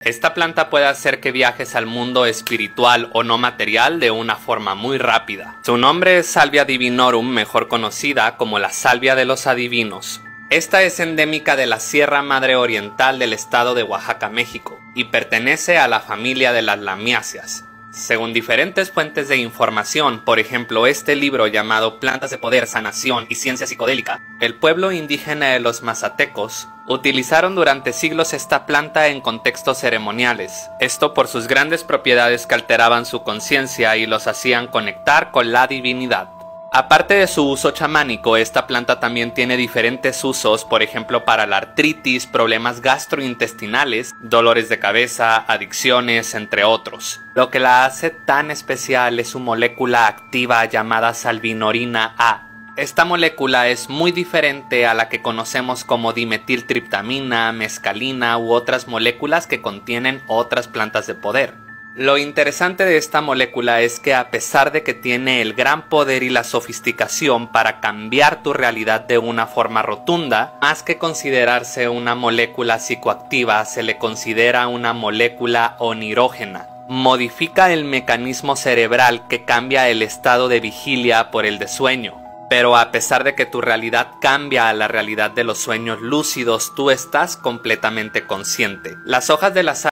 Esta planta puede hacer que viajes al mundo espiritual o no material de una forma muy rápida. Su nombre es Salvia divinorum, mejor conocida como la salvia de los adivinos. Esta es endémica de la Sierra Madre Oriental del estado de Oaxaca, México, y pertenece a la familia de las lamiáceas. Según diferentes fuentes de información, por ejemplo este libro llamado Plantas de Poder, Sanación y Ciencia Psicodélica, el pueblo indígena de los mazatecos utilizaron durante siglos esta planta en contextos ceremoniales, esto por sus grandes propiedades que alteraban su conciencia y los hacían conectar con la divinidad. Aparte de su uso chamánico, esta planta también tiene diferentes usos, por ejemplo para la artritis, problemas gastrointestinales, dolores de cabeza, adicciones, entre otros. Lo que la hace tan especial es su molécula activa llamada salvinorina A. Esta molécula es muy diferente a la que conocemos como dimetiltriptamina, mescalina u otras moléculas que contienen otras plantas de poder. Lo interesante de esta molécula es que a pesar de que tiene el gran poder y la sofisticación para cambiar tu realidad de una forma rotunda, más que considerarse una molécula psicoactiva, se le considera una molécula onirógena. Modifica el mecanismo cerebral que cambia el estado de vigilia por el de sueño. Pero a pesar de que tu realidad cambia a la realidad de los sueños lúcidos, tú estás completamente consciente. Las hojas de la